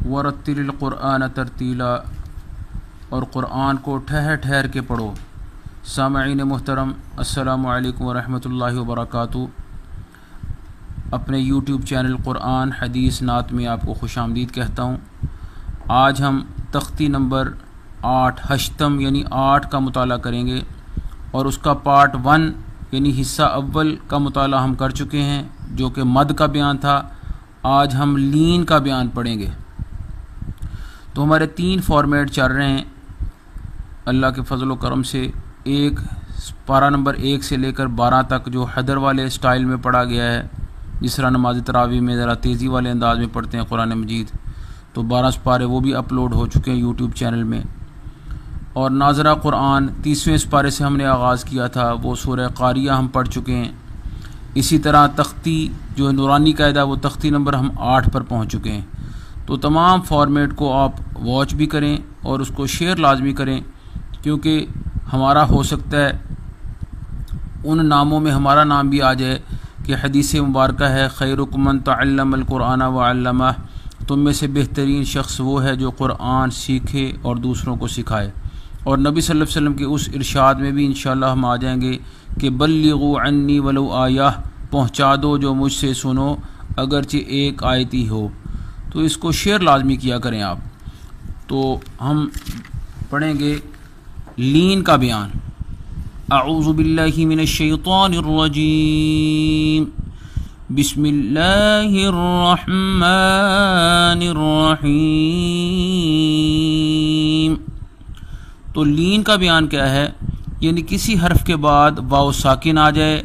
ورتل القرآن ترتیلا، اور قرآن کو ٹھہر ٹھہر کے پڑھو۔ سامعین محترم، السلام علیکم ورحمۃ اللہ وبرکاتہ۔ اپنے یوٹیوب چینل قرآن حدیث نعت میں آپ کو خوش آمدید کہتا ہوں۔ آج ہم تختی نمبر 8 ہشتم یعنی 8 کا مطالعہ کریں گے، اور اس کا پارٹ 1 یعنی حصہ اول کا مطالعہ ہم کر چکے ہیں، جو کہ مد کا بیان تھا۔ آج ہم لین کا بیان پڑھیں گے۔ تو ہمارے 3 فارمیٹ چل رہے ہیں اللہ کے فضل و کرم سے۔ ایک پارہ نمبر 1 سے لے کر 12 تک جو حدر والے سٹائل میں پڑھا گیا ہے، جس طرح نماز تراویح میں ذرا تیزی والے انداز میں پڑھتے ہیں قرآن مجید، تو 12 سپارے وہ بھی اپلوڈ ہو چکے ہیں یوٹیوب چینل میں۔ اور ناظرہ قرآن 30ویں سپارے سے ہم نے آغاز کیا تھا، وہ سورہ قاریہ ہم پڑھ چکے ہیں۔ اسی طرح تختی جو نورانی قاعدہ، وہ تختی نمبر ہم 8 پر پہنچ چکے ہیں۔ تو تمام فارمیٹ کو آپ واچ بھی کریں اور اس کو شیئر لازمی کریں، کیونکہ ہمارا ہو سکتا ہے ان ناموں میں ہمارا نام بھی آ جائے کہ حدیث مبارکہ ہے خیرکم من تعلم القرآن وعلمہ، تم میں سے بہترین شخص وہ ہے جو قرآن سیکھے اور دوسروں کو سکھائے۔ اور نبی صلی اللہ علیہ وسلم کے اس ارشاد میں بھی انشاءاللہ ہم آ جائیں گے کہ بلغوا عنی ولو آیہ، پہنچا دو جو مجھ سے سنو اگرچہ ایک آیت ہی ہو۔ تو اس کو شیئر لازمی کیا کریں آپ۔ تو ہم پڑھیں گے لین کا بیان۔ اعوذ باللہ من الشیطان الرجیم، بسم اللہ الرحمن الرحیم۔ تو لین کا بیان کیا ہے؟ یعنی کسی حرف کے بعد واو ساکن آ جائے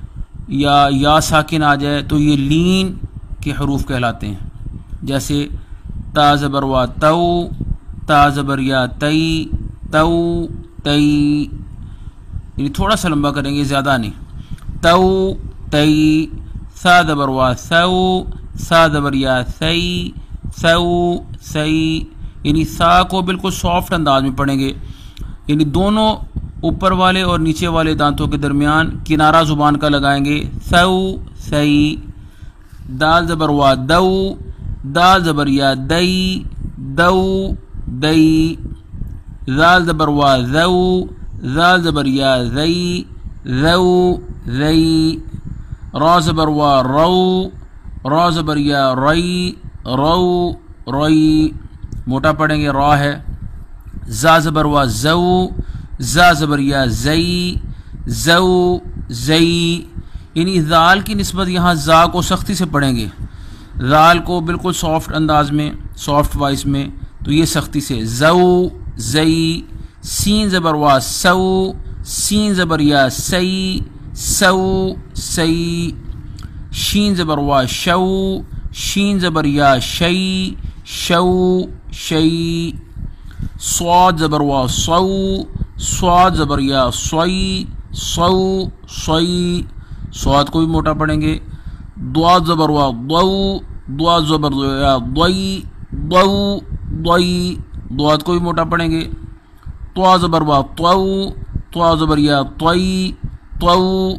یا ساکن آ جائے تو یہ لین کے حروف کہلاتے ہیں۔ جیسے تا زبر وا تو، تا زبر یا تئی، تو تئی، یعنی تھوڑا سا لمبا کریں گے، زیادہ نہیں۔ تو تئی، سا زبر وا سو، سا زبر یا سی، سو سی، یعنی سا کو بالکل سافٹ انداز میں پڑھیں گے، یعنی دونوں اوپر والے اور نیچے والے دانتوں کے درمیان کنارہ زبان کا لگائیں گے، سو سی۔ دال زبر وا دو، دال زبر یا دئی، دو دئی۔ زال زبر وا زو، زال زبر یا زئی، زو زئی۔ را زبر وا رو، را زبر یا رئی، رو رئی، موٹا پڑھیں گے، را ہے۔ زا زبر وا زو، زا زبر یا زئی، زو زئی، یعنی ذال کی نسبت یہاں زا کو سختی سے پڑھیں گے، ذال کو بالکل سافٹ انداز میں، سافٹ وائس میں، تو یہ سختی سے زو زئی۔ سین زبر وا سو، سین زبر یا سی، سو سی۔ شین زبر وا شو، شین زبر یا شی، شو شی۔ صاد زبر وا صو، صاد زبر یا صوی، صو صوی، صاد کو بھی موٹا پڑھیں گے۔ ضاد زبر وا ضو، ضاد زبر یا ضی، ضو ضی، ضاد کو بھی موٹا پڑھیں گے۔ طا زبر وا طو، طا زبر یا طی، طو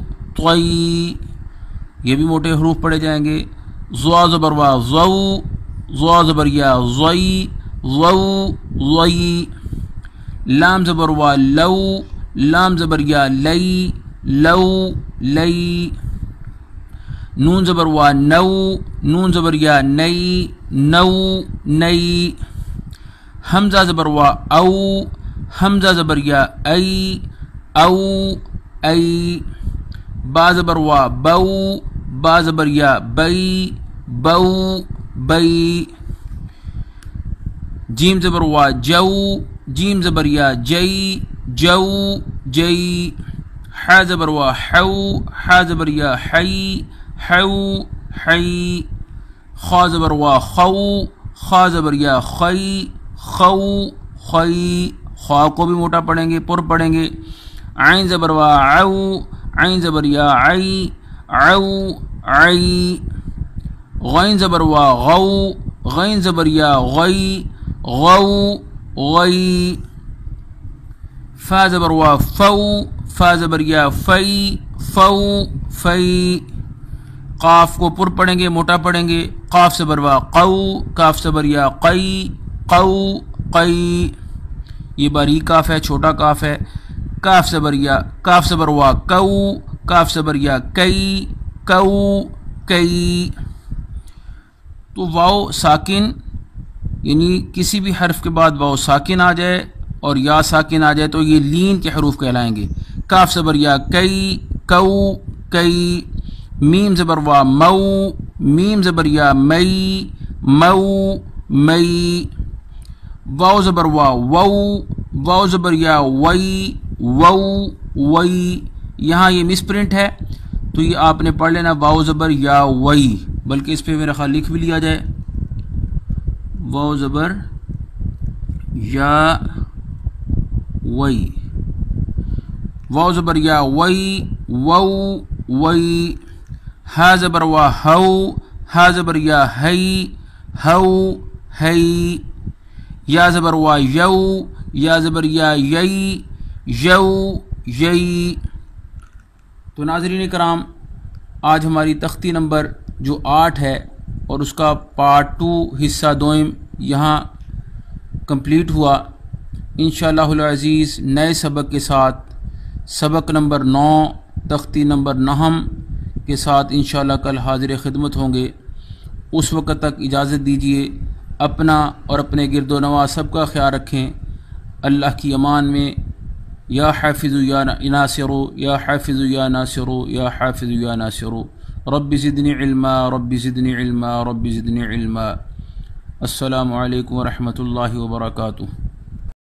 طی، یہ بھی موٹے حروف پڑھے جائیں گے۔ ضا زبر وا ضو، ضا زبر یا ضی، ضو ضی۔ لام زبر وا لو، لام زبر یا لئی، لو لئی۔ نون زبر وا نو، نون زبر یا نئی، نو نئی۔ حمزہ زبر وا او، حمزہ زبر یا ای، او ای۔ با زبر وا بو، با زبر یا بئی، بو بئی۔ جیم زبر وا جو، جیم زبر یا جئی، جو جئی۔ ح زبر وا حو، ح زبر یا حی، حو حی۔ خا زبر وا خو، خا زبر یا خی، خو خی، خا کو بھی موٹا پڑھیں گے، پر پڑھیں گے۔ عین زبر وا عو، عین زبر یا عی، عو عی۔ غین زبر وا غو، غین زبر یا غی، غو غی۔ فا زبر وا فو، فا زبر یا فی، فو فی۔ قاف کو پر پڑھیں گے، موٹا پڑھیں گے، قاف زبر وا قو، کاف زبر یا قی قو قی، یہ باریک کاف ہے، چھوٹا کاف ہے. کاف زبر یا، کاف زبر وا کو، کاف زبر یا کئی کو کئی. تو واو ساکن یعنی کسی بھی حرف کے بعد واو ساکن آ جائے اور یا ساکن آ جائے تو یہ لین کے حروف کہلائیں گے. کاف زبر یا کئی کو کئی. میم زبر وا مو، میم زبر یا مئی مو مئی. واو زبر وا وو، واو زبر یا وئی وو وئی. یہاں یہ مس پرنٹ ہے تو یہ آپ نے پڑھ لینا واو زبر یا وئی، بلکہ اس پہ میرا خیال لکھ بھی لیا جائے واو زبر یا وئی، واو زبر یا وئی وو وئی. ہا زبر وا ہو، ہا زبر یا ہئی ہو ہئی. یا زبر وا یو، یا زبر یا یئی یو یئی. تو ناظرین کرام، آج ہماری تختی نمبر جو 8 ہے اور اس کا پارٹ 2 حصہ دوئم یہاں کمپلیٹ ہوا. انشاءاللہ العزیز نئے سبق کے ساتھ، سبق نمبر 9 تختی نمبر 9 کے ساتھ انشاءاللہ کل حاضر خدمت ہوں گے. اس وقت تک اجازت دیجیے. اپنا اور اپنے گرد و نواح سب کا خیال رکھیں. اللہ کی امان میں. یا حافظ یا ناصر، یا حافظ یا ناصر، یا حافظ یا ناصر. رب زدنی علما، رب زدنی علما، رب زدنی علما. السلام علیکم ورحمۃ اللہ وبرکاتہ.